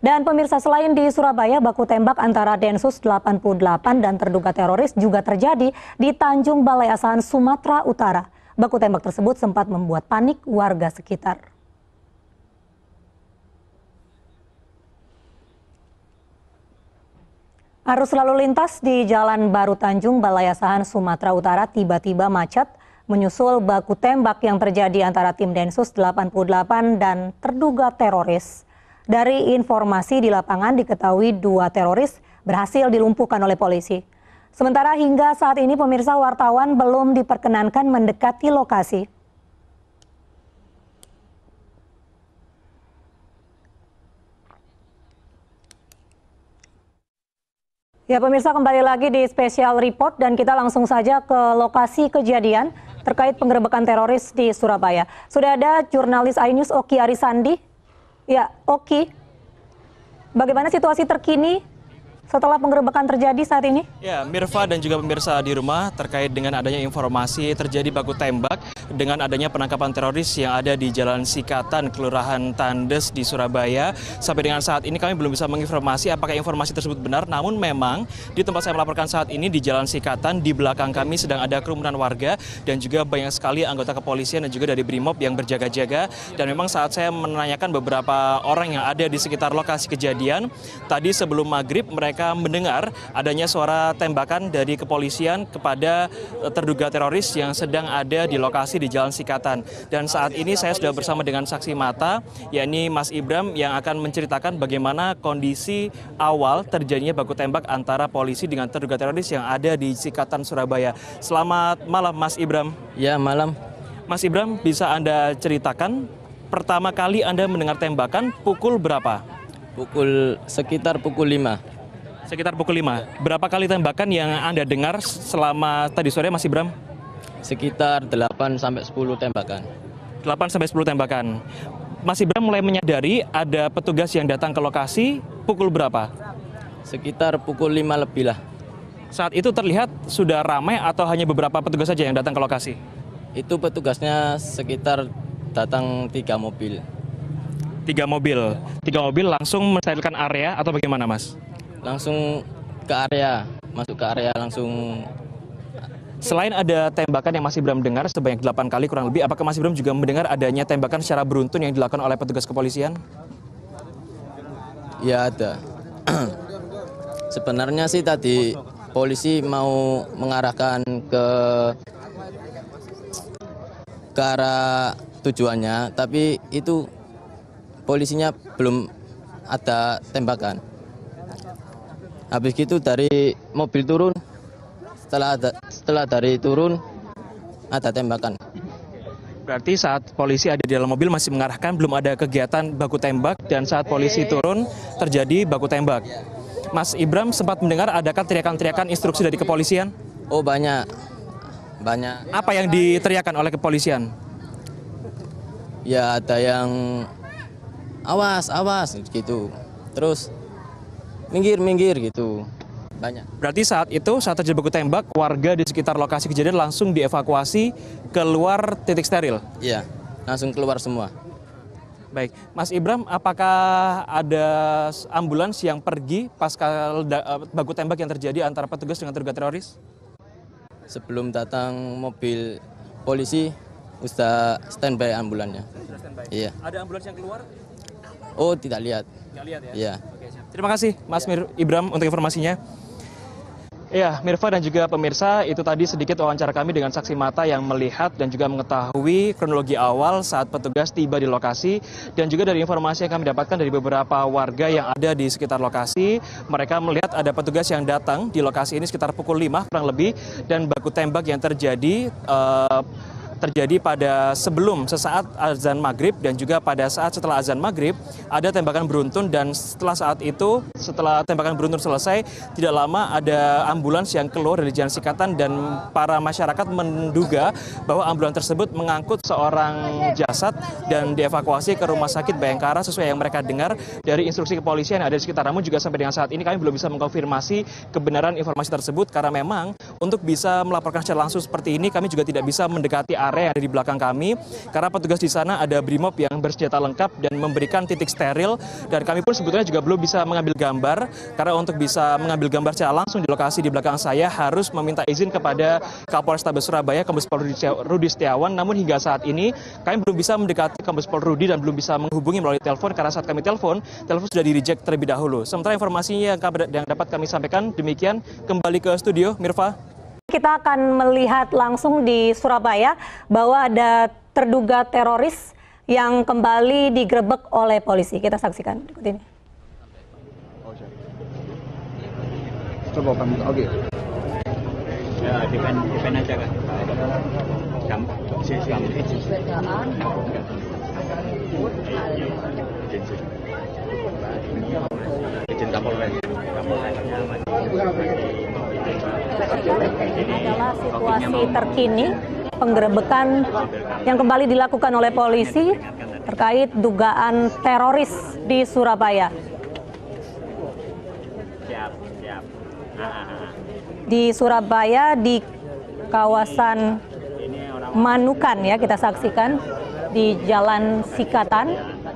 Dan pemirsa, selain di Surabaya, baku tembak antara Densus 88 dan terduga teroris juga terjadi di Tanjung Balai Asahan, Sumatera Utara. Baku tembak tersebut sempat membuat panik warga sekitar. Arus lalu lintas di Jalan Baru Tanjung Balai Asahan, Sumatera Utara tiba-tiba macet menyusul baku tembak yang terjadi antara tim Densus 88 dan terduga teroris. Dari informasi di lapangan diketahui dua teroris berhasil dilumpuhkan oleh polisi. Sementara hingga saat ini pemirsa, wartawan belum diperkenankan mendekati lokasi. Ya pemirsa, kembali lagi di Special Report dan kita langsung saja ke lokasi kejadian terkait penggerebekan teroris di Surabaya. Sudah ada jurnalis iNews Oki Arisandi. Ya, Oki, bagaimana situasi terkini setelah penggerebekan terjadi saat ini? Ya, Mirva dan juga pemirsa di rumah, terkait dengan adanya informasi terjadi baku tembak dengan adanya penangkapan teroris yang ada di Jalan Sikatan, Kelurahan Tandes di Surabaya. Sampai dengan saat ini kami belum bisa menginformasi apakah informasi tersebut benar, namun memang di tempat saya melaporkan saat ini di Jalan Sikatan, di belakang kami sedang ada kerumunan warga dan juga banyak sekali anggota kepolisian dan juga dari Brimob yang berjaga-jaga. Dan memang saat saya menanyakan beberapa orang yang ada di sekitar lokasi kejadian, tadi sebelum maghrib mereka mendengar adanya suara tembakan dari kepolisian kepada terduga teroris yang sedang ada di lokasi di Jalan Sikatan. Dan saat ini saya sudah bersama dengan saksi mata, yakni Mas Ibram, yang akan menceritakan bagaimana kondisi awal terjadinya baku tembak antara polisi dengan terduga teroris yang ada di Sikatan, Surabaya. Selamat malam Mas Ibram. Ya, malam. Mas Ibram, bisa Anda ceritakan pertama kali Anda mendengar tembakan pukul berapa? Sekitar pukul 5. Sekitar pukul 5. Berapa kali tembakan yang Anda dengar selama tadi sore, Mas Ibram? Sekitar 8-10 tembakan. 8-10 tembakan. Mas Ibram mulai menyadari ada petugas yang datang ke lokasi pukul berapa? Sekitar pukul 5 lebih lah. Saat itu terlihat sudah ramai atau hanya beberapa petugas saja yang datang ke lokasi? Itu petugasnya sekitar datang 3 mobil. 3 mobil. 3 mobil langsung mensterilkan area atau bagaimana, Mas? Langsung ke area, masuk ke area langsung. Selain ada tembakan yang Mas Ibram dengar sebanyak 8 kali kurang lebih, apakah Mas Ibram juga mendengar adanya tembakan secara beruntun yang dilakukan oleh petugas kepolisian? Ya, ada. Sebenarnya sih tadi polisi mau mengarahkan ke arah tujuannya, tapi itu polisinya belum ada tembakan. Habis gitu dari mobil turun, setelah dari turun ada tembakan. Berarti saat polisi ada di dalam mobil masih mengarahkan, belum ada kegiatan baku tembak, dan saat polisi turun terjadi baku tembak. Mas Ibram sempat mendengar adakah teriakan-teriakan instruksi dari kepolisian? Oh, banyak. Apa yang diteriakan oleh kepolisian? Ya, ada yang awas gitu. Terus minggir gitu. Banyak. Berarti saat terjadi baku tembak, warga di sekitar lokasi kejadian langsung dievakuasi keluar titik steril? Iya, langsung keluar semua. Baik, Mas Ibram, apakah ada ambulans yang pergi pasca baku tembak yang terjadi antara petugas dengan terduga teroris? Sebelum datang mobil polisi, sudah standby ambulannya. Iya. Ada ambulans yang keluar? Oh, tidak lihat. Nggak lihat ya? Iya. Oke, siap. Terima kasih Mas Ibram untuk informasinya. Ya, Mirva dan juga pemirsa, itu tadi sedikit wawancara kami dengan saksi mata yang melihat dan juga mengetahui kronologi awal saat petugas tiba di lokasi. Dan juga dari informasi yang kami dapatkan dari beberapa warga yang ada di sekitar lokasi, mereka melihat ada petugas yang datang di lokasi ini sekitar pukul 5 kurang lebih, dan baku tembak yang terjadi pada sebelum sesaat azan maghrib dan juga pada saat setelah azan maghrib ada tembakan beruntun, dan setelah tembakan beruntun selesai tidak lama ada ambulans yang keluar dari Jalan Sikatan, dan para masyarakat menduga bahwa ambulans tersebut mengangkut seorang jasad dan dievakuasi ke Rumah Sakit Bayangkara sesuai yang mereka dengar dari instruksi kepolisian yang ada di sekitar. Namun juga sampai dengan saat ini kami belum bisa mengkonfirmasi kebenaran informasi tersebut, karena memang untuk bisa melaporkan secara langsung seperti ini kami juga tidak bisa mendekati area area yang ada di belakang kami, karena petugas di sana ada BRIMOB yang bersenjata lengkap dan memberikan titik steril, dan kami pun sebetulnya juga belum bisa mengambil gambar, karena untuk bisa mengambil gambar secara langsung di lokasi di belakang saya harus meminta izin kepada Kapolrestabes Surabaya, Kombes Pol Rudi Setiawan. Namun hingga saat ini kami belum bisa mendekati Kombes Pol Rudi dan belum bisa menghubungi melalui telepon, karena saat kami telepon sudah di-reject terlebih dahulu. Sementara informasinya yang dapat kami sampaikan demikian. Kembali ke studio, Mirva. Kita akan melihat langsung di Surabaya bahwa ada terduga teroris yang kembali digerebek oleh polisi. Kita saksikan berikut ini. Coba kami, oke. Ya, depan aja kan. Izin Kapolres. Adalah situasi terkini penggerebekan yang kembali dilakukan oleh polisi terkait dugaan teroris di Surabaya. Di Surabaya, di kawasan Manukan ya, kita saksikan di Jalan Sikatan.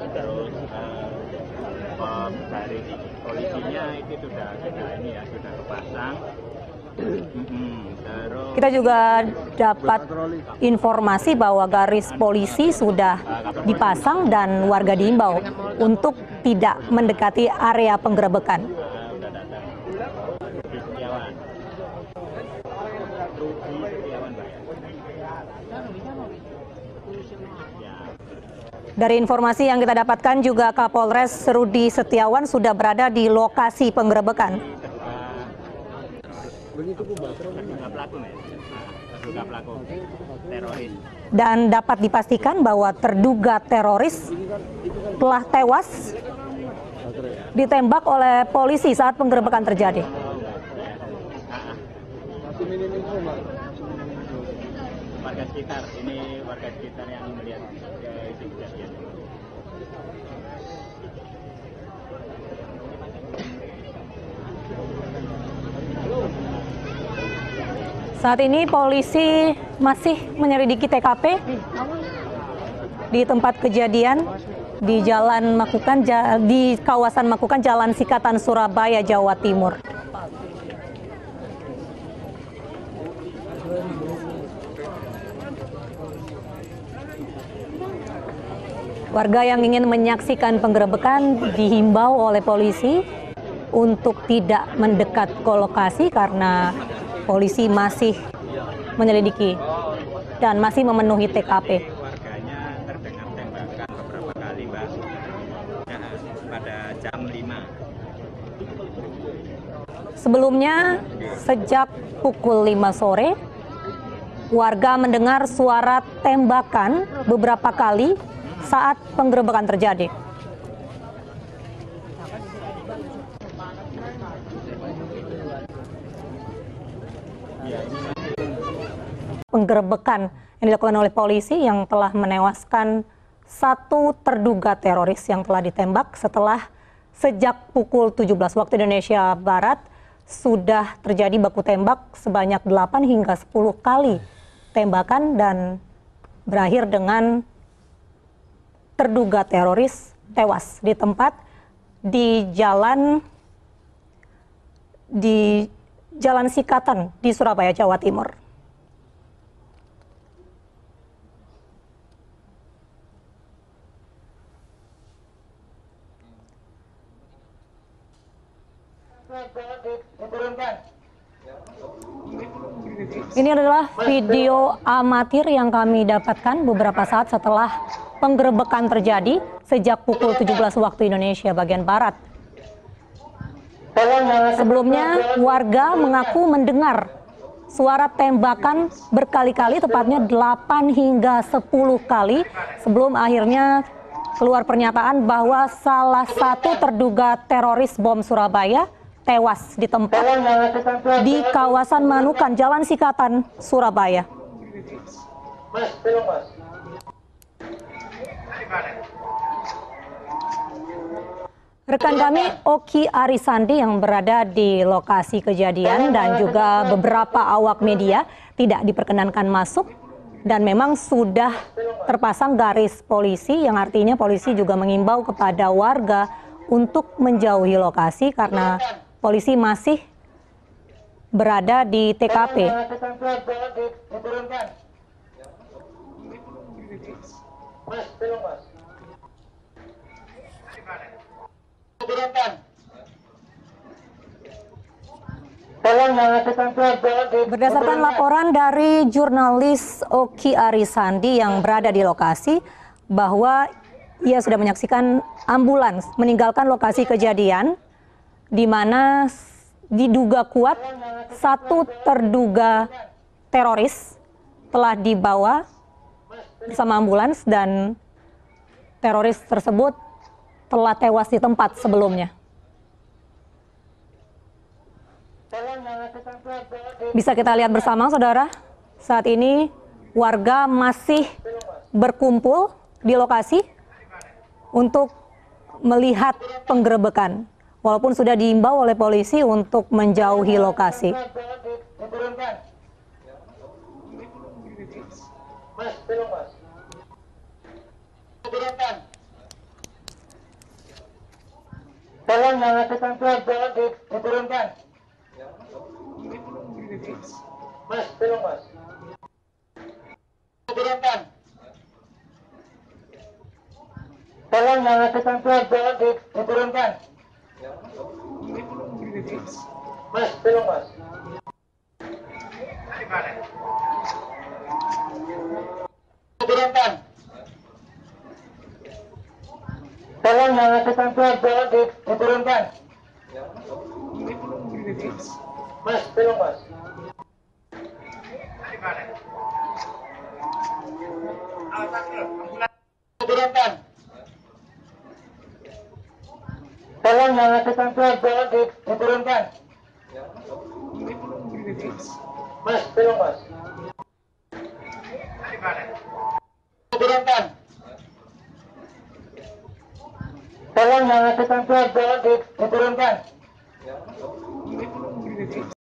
Dari polisinya itu sudah kepasang. Kita juga dapat informasi bahwa garis polisi sudah dipasang dan warga diimbau untuk tidak mendekati area penggerebekan. Dari informasi yang kita dapatkan juga Kapolres Rudi Setiawan sudah berada di lokasi penggerebekan. Dan dapat dipastikan bahwa terduga teroris telah tewas ditembak oleh polisi saat penggerebekan terjadi. Warga sekitar, ini warga sekitar yang melihat kejadian. Saat ini polisi masih menyelidiki TKP di tempat kejadian di Jalan Makukan, di kawasan Makukan, Jalan Sikatan, Surabaya, Jawa Timur. Warga yang ingin menyaksikan penggerebekan dihimbau oleh polisi untuk tidak mendekat ke lokasi karena polisi masih menyelidiki dan masih memenuhi TKP. Warganya terdengar tembakan beberapa kali, Mbak. Pada jam 5. Sebelumnya, sejak pukul 5 sore, warga mendengar suara tembakan beberapa kali saat penggerebekan terjadi. Penggerebekan yang dilakukan oleh polisi yang telah menewaskan satu terduga teroris yang telah ditembak setelah sejak pukul 17 waktu Indonesia Barat sudah terjadi baku tembak sebanyak 8 hingga 10 kali tembakan dan berakhir dengan terduga teroris tewas di tempat di Jalan Sikatan di Surabaya, Jawa Timur. Ini adalah video amatir yang kami dapatkan beberapa saat setelah penggerebekan terjadi sejak pukul 17 waktu Indonesia bagian Barat. Sebelumnya, warga mengaku mendengar suara tembakan berkali-kali, tepatnya 8 hingga 10 kali, sebelum akhirnya keluar pernyataan bahwa salah satu terduga teroris bom Surabaya tewas di tempat di kawasan Manukan, Jalan Sikatan, Surabaya. Rekan kami Oki Arisandi yang berada di lokasi kejadian dan juga beberapa awak media tidak diperkenankan masuk dan memang sudah terpasang garis polisi yang artinya polisi juga mengimbau kepada warga untuk menjauhi lokasi karena polisi masih berada di TKP. Berdasarkan laporan dari jurnalis Oki Arisandi yang berada di lokasi, bahwa ia sudah menyaksikan ambulans meninggalkan lokasi kejadian, di mana diduga kuat satu terduga teroris telah dibawa bersama ambulans dan teroris tersebut telah tewas di tempat sebelumnya. Bisa kita lihat bersama, saudara, saat ini warga masih berkumpul di lokasi untuk melihat penggerebekan, walaupun sudah diimbau oleh polisi untuk menjauhi lokasi. Tolong yang akan diturunkan. Mas, tolong mas. Turunkan. Tolong yang akan diturunkan. Mas, tolong mas. Turunkan. Tolong yang akan diturunkan. Mas, tolong mas. Turunkan. Tolong yang akan diturunkan. Mas, tolong mas. Turunkan. Tolong yang akan diturunkan.